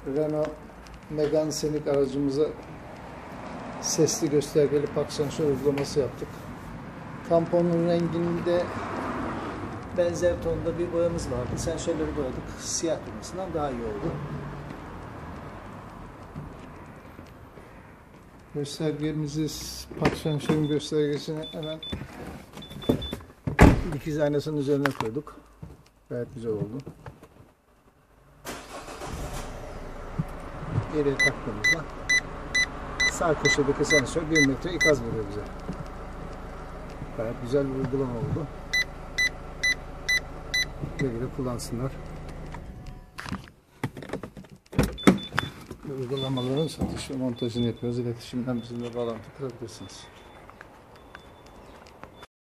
Renault Megane Scenic aracımıza sesli göstergeli park sensör uygulaması yaptık. Tamponun renginde benzer tonda bir boyamız vardı. Sensörleri boyadık. Siyah durmasından daha iyi oldu. Göstergemizi, park sensörün göstergesini hemen dikiz aynasının üzerine koyduk. Gayet güzel oldu. Geriye taktığımızda sağ köşedeki sensör 1 metre ikaz veriyor bize. Gayet güzel bir uygulama oldu. Güle güle kullansınlar. Uygulamaların satış ve montajını yapıyoruz. İletişimden bizimle bağlantı kurabilirsiniz.